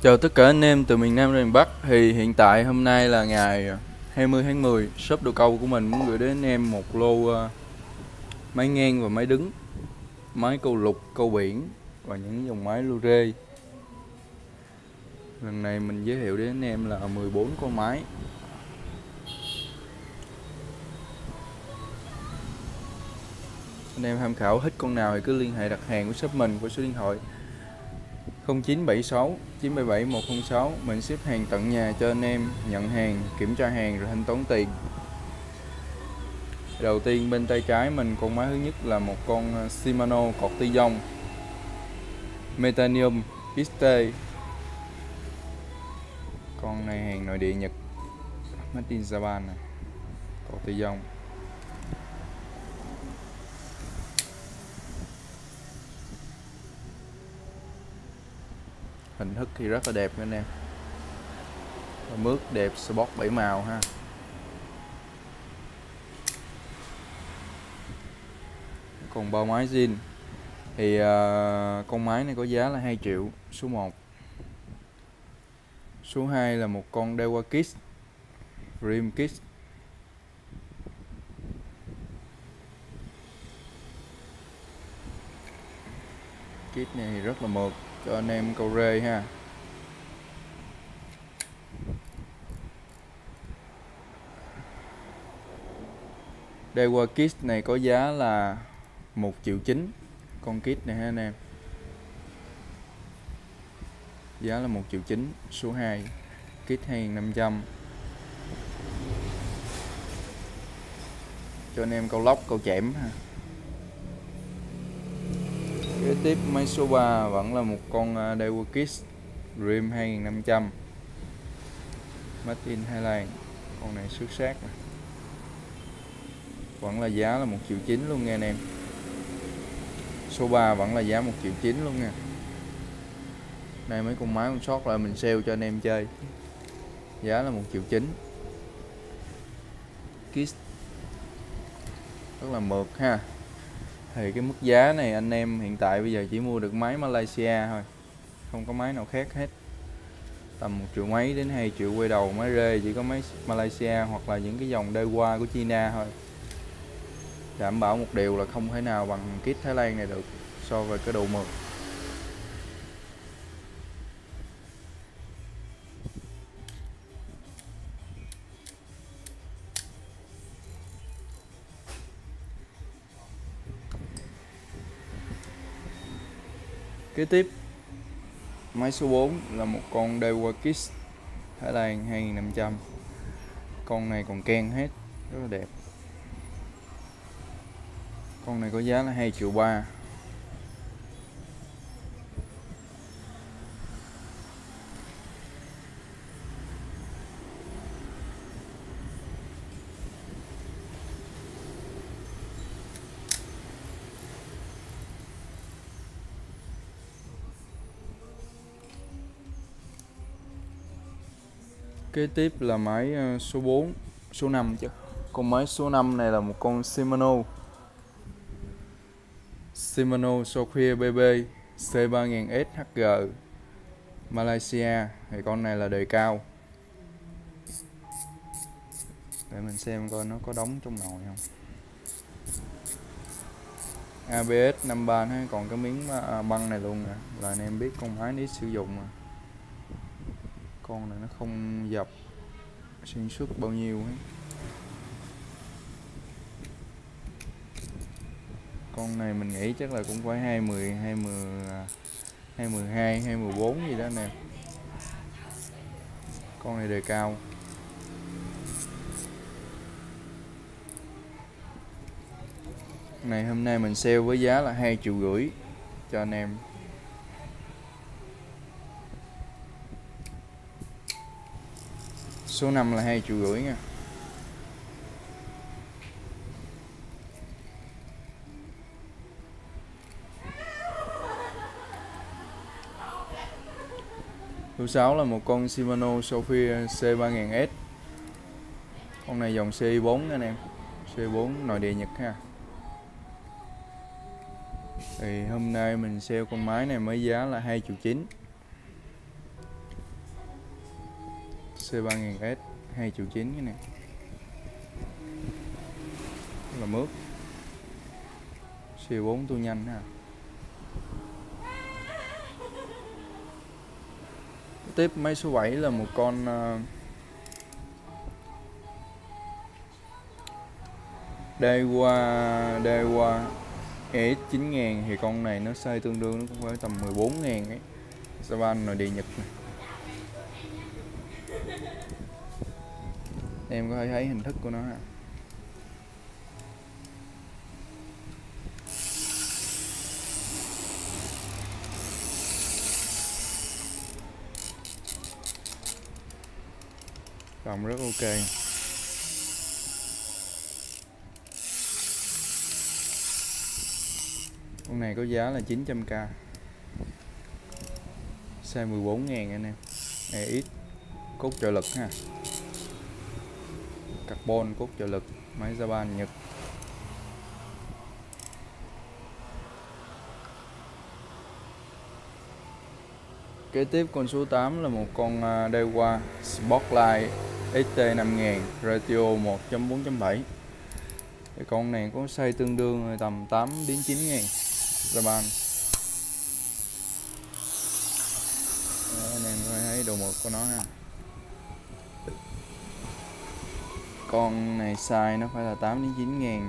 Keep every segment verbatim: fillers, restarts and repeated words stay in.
Chào tất cả anh em từ miền Nam đến miền Bắc. Thì hiện tại hôm nay là ngày hai mươi tháng mười. Shop đồ câu của mình muốn gửi đến anh em một lô uh, máy ngang và máy đứng, máy câu lục, câu biển và những dòng máy lu rê. Lần này mình giới thiệu đến anh em là mười bốn con máy. Anh em tham khảo hết con nào thì cứ liên hệ đặt hàng với shop mình qua số điện thoại không chín bảy sáu chín bảy bảy một không sáu. Mình ship hàng tận nhà cho anh em, nhận hàng, kiểm tra hàng rồi thanh toán tiền. Đầu tiên bên tay trái mình con máy thứ nhất là một con Shimano cột ti dông Metanium Piste. Con này hàng nội địa Nhật, made in Japan này, cột ti dông. Hình thức thì rất là đẹp anh em, mướt đẹp, sport bảy màu ha. Còn bao máy zin thì uh, con máy này có giá là hai triệu, số một. Số hai là một con Dewa Kids Dream Kids. Kit này thì rất là mượt cho anh em câu rê ha. Dewa Kids này có giá là một triệu chín. Con kit này ha anh em, giá là một triệu chín. Số hai, kit hai nghìn năm trăm cho anh em câu lóc, câu chẽm ha. Kế tiếp máy số ba vẫn là một con Dewa Kids Dream hai nghìn năm trăm, made in Thái Lan. Con này xuất sắc này, vẫn là giá là một triệu chín luôn nha anh em. Số ba vẫn là giá một triệu chín luôn nha. Đây mấy con máy con sót lại mình sale cho anh em chơi, giá là một triệu chín. Kids rất là mượt ha. Thì cái mức giá này anh em hiện tại bây giờ chỉ mua được máy Malaysia thôi, không có máy nào khác hết. Tầm một triệu mấy đến hai triệu quay đầu máy rê chỉ có máy Malaysia hoặc là những cái dòng Dewa của China thôi. Đảm bảo một điều là không thể nào bằng kit Thái Lan này được so với cái độ mượt. Kế tiếp máy số bốn là một con Dewa Kids Thái Lan hai nghìn năm trăm. Con này còn ken hết, rất là đẹp. Con này có giá là hai triệu ba. Kế tiếp là máy số bốn, số năm chứ. Con máy số năm này là một con Shimano Shimano Sophia bê bê C ba nghìn S H G Malaysia. Thì con này là đời cao. Để mình xem coi nó có đóng trong nồi không. a bê ét năm ban hay còn cái miếng băng này luôn nè, là anh em biết con máy này sử dụng mà. Con này nó không dập xuyên suốt bao nhiêu ấy. Con này mình nghĩ chắc là cũng phải hai mươi, hai mươi, hai mươi hai, hai mươi bốn gì đó nè. Con này đời cao. Này hôm nay mình sale với giá là hai triệu rưỡi cho anh em. Số năm là hai triệu rưỡi nha. Số sáu là một con Shimano Sophia C ba nghìn S. Con này dòng C bốn anh em, C bốn nội địa Nhật ha. Thì hôm nay mình sale con máy này mới giá là hai triệu chín. C ba nghìn S hai triệu chín cái này. Rất là mướt. Siêu bốn tua nhanh ha. Tiếp máy số bảy là một con uh, Daiwa Daiwa E X chín nghìn, thì con này nó size tương đương nó cũng phải tầm mười bốn nghìn ấy. Japan nội địa Nhật này. Em có thể thấy hình thức của nó ha. Cầm rất ok. Con này có giá là chín trăm k. Size mười bốn nghìn anh em. E X cốt trợ lực ha. Carbon cốt trợ lực, máy Japan Nhật. Kế tiếp con số tám là một con Daiwa Spotlight X T năm nghìn ratio một chấm bốn chấm bảy. Cái con này có size tương đương tầm tám đến chín nghìn Japan. Đó, anh em có thể thấy độ mượt của nó ha. Con này size nó phải là tám đến chín nghìn.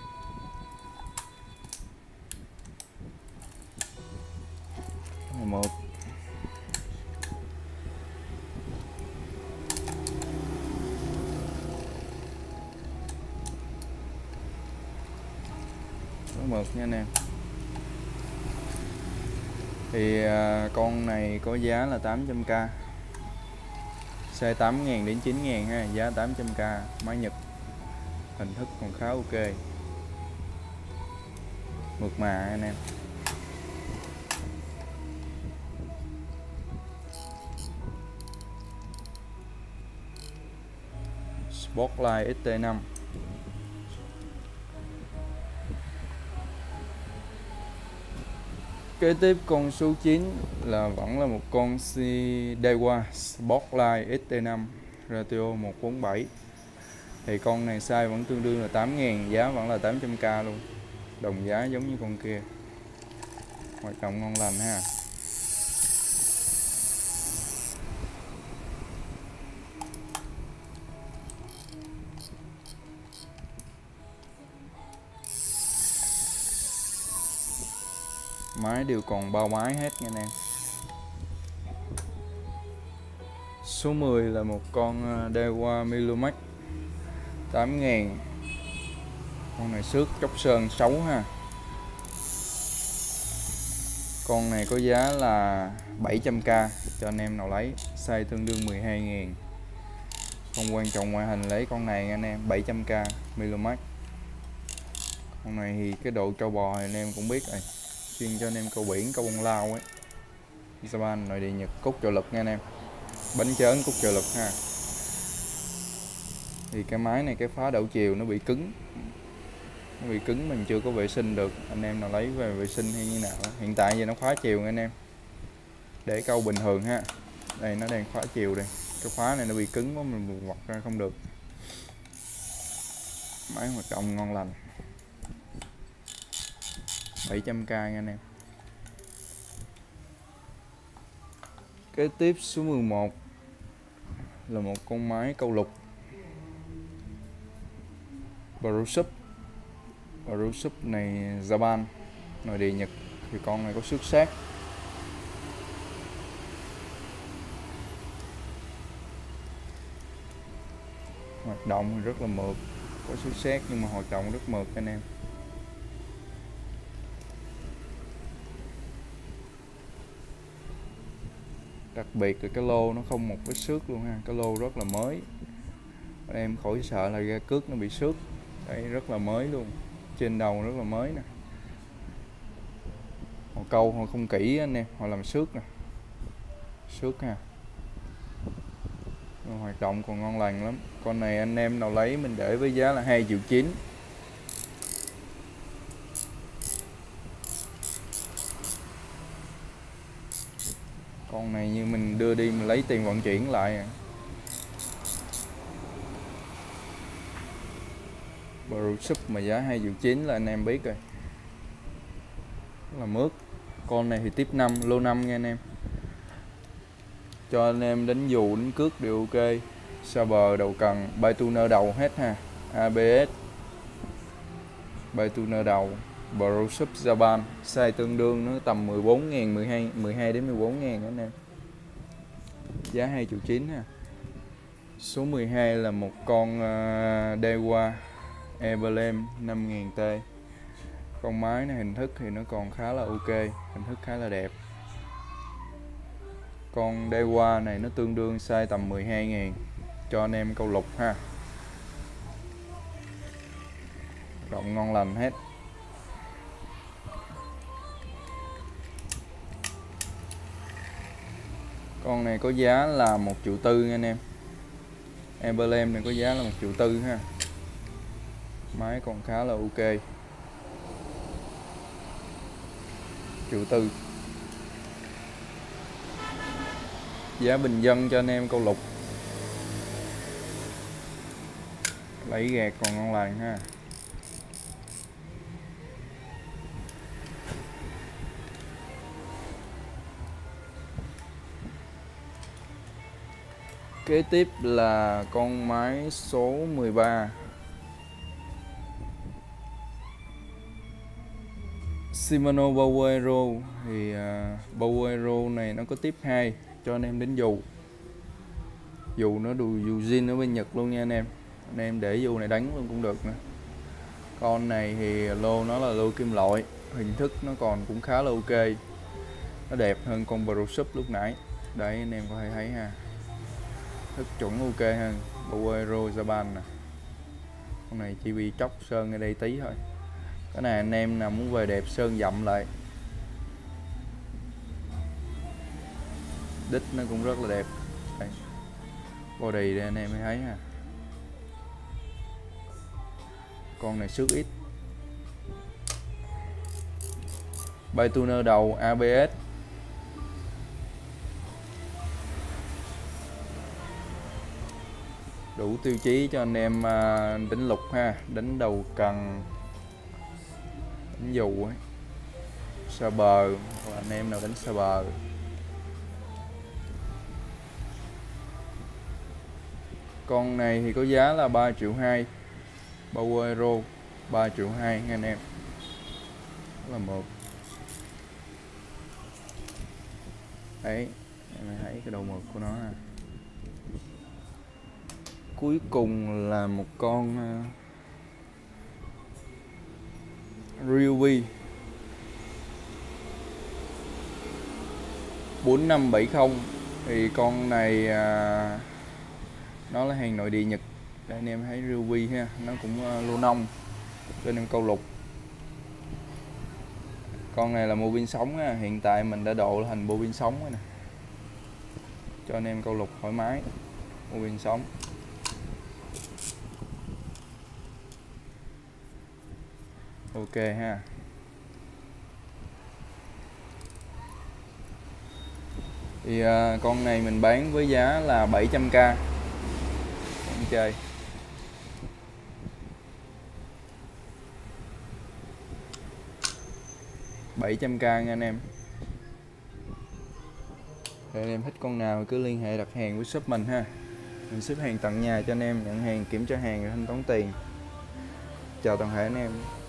Một mực nha anh em. Thì à, con này có giá là tám trăm k. Size tám nghìn đến chín nghìn ha, giá tám trăm k, máy Nhật. Hình thức còn khá ok. Mượt mà anh em. Spotlight X T năm. Kế tiếp con số chín là vẫn là một con Daiwa Spotlight X T năm ratio một bốn bảy. Thì con này size vẫn tương đương là tám nghìn, giá vẫn là tám trăm k luôn. Đồng giá giống như con kia. Hoạt động ngon lành ha. Máy đều còn bao máy hết nha anh em. Số mười là một con Daiwa Milomax tám nghìn. Con này xước chóc sơn xấu ha. Con này có giá là bảy trăm k cho anh em nào lấy. Size tương đương mười hai nghìn. Không quan trọng ngoại hình, lấy con này anh em. Bảy trăm k Milomax. Con này thì cái độ trâu bò thì anh em cũng biết rồi. Chuyên cho anh em câu biển, câu bông lao ấy. Japan nội địa Nhật, cốt trợ lực nha anh em. Bánh chớn cốt trợ lực ha. Thì cái máy này cái phá đảo chiều nó bị cứng. Nó bị cứng mình chưa có vệ sinh được. Anh em nào lấy về vệ sinh hay như nào. Hiện tại giờ nó khóa chiều nha anh em. Để câu bình thường ha. Đây nó đang khóa chiều đây. Cái khóa này nó bị cứng quá mình vặt ra không được. Máy hoạt động ngon lành. bảy trăm k nha anh em. Kế tiếp số mười một là một con máy câu lục Barusup. Barusup này Japan nội địa Nhật. Thì con này có xước sát. Hoạt động thì rất là mượt. Có xước sát nhưng mà hoạt động rất mượt anh em. Đặc biệt là cái lô nó không một vết xước luôn ha. Cái lô rất là mới. Em khỏi sợ là ra cước nó bị xước. Đây rất là mới luôn. Trên đầu rất là mới nè. Họ câu họ không kỹ anh em, họ làm xước nè. Xước ha. Hoạt động còn ngon lành lắm. Con này anh em nào lấy mình để với giá là hai triệu chín. Con này như mình đưa đi mình lấy tiền vận chuyển lại. Bro sub mà giá hai triệu chín là anh em biết rồi, rất là mướt. Con này thì tiếp năm, lô năm nha anh em, cho anh em đánh dù đánh cước đều ok. Xa bờ đầu cần, bay tuner đầu hết ha, a bê ét, bay tuner đầu, Bro sub Japan, size tương đương nó tầm mười bốn ngàn, mười hai, mười hai đến mười bốn ngàn anh em, giá hai triệu chín ha. Số mười hai là một con uh, Dewa Emblem năm nghìn T. Con máy này hình thức thì nó còn khá là ok, hình thức khá là đẹp. Con Dewa này nó tương đương size tầm mười hai ngàn, cho anh em câu lục ha. Rộng ngon lành hết. Con này có giá là một triệu tư nha anh em. Emblem này có giá là một triệu tư ha. Máy còn khá là ok. Triệu tư. Giá bình dân cho anh em câu lục. Lấy gạt còn ngon lành ha. Kế tiếp là con máy số mười ba, Shimano Bowero. Thì uh, Bowero này nó có tiếp hai cho anh em đến dù. Dù nó đùi dù zin ở bên Nhật luôn nha anh em. Anh em để dù này đánh luôn cũng được nữa. Con này thì lô nó là lô kim loại, hình thức nó còn cũng khá là ok, nó đẹp hơn con Bro sub lúc nãy. Đấy anh em có thể thấy ha, thức chuẩn ok hơn. Bowero Japan nè. Con này chỉ bị chóc sơn ở đây tí thôi. Cái này anh em nào muốn về đẹp sơn dặm lại. Đít nó cũng rất là đẹp. Đây. Body đây anh em mới thấy ha. Con này xước ít. Bay tuner đầu a bê ét. Đủ tiêu chí cho anh em đánh lục ha, đánh đầu cần, đánh dù ấy, xa bờ, hoặc anh em nào đánh xa bờ. Con này thì có giá là ba triệu hai, Bowero ba triệu hai nha anh em. Đó là một. Đấy, em thấy cái đầu mực của nó ha. Cuối cùng là một con uh, Ryobi bốn năm bảy không. Thì con này uh, nó là hàng nội địa Nhật. Đây anh em thấy Ryobi ha, nó cũng uh, lô nông cho anh em câu lục. Con này là mô pin sống ha. Hiện tại mình đã độ thành mô pin sống rồi nè, cho anh em câu lục thoải mái. Mô pin sống. Ok ha. Thì à, con này mình bán với giá là bảy trăm k. Con chơi bảy trăm k nha anh em. Để anh em thích con nào cứ liên hệ đặt hàng với shop mình ha. Mình ship hàng tận nhà cho anh em, nhận hàng, kiểm tra hàng rồi thanh toán tiền. Chào toàn thể anh em.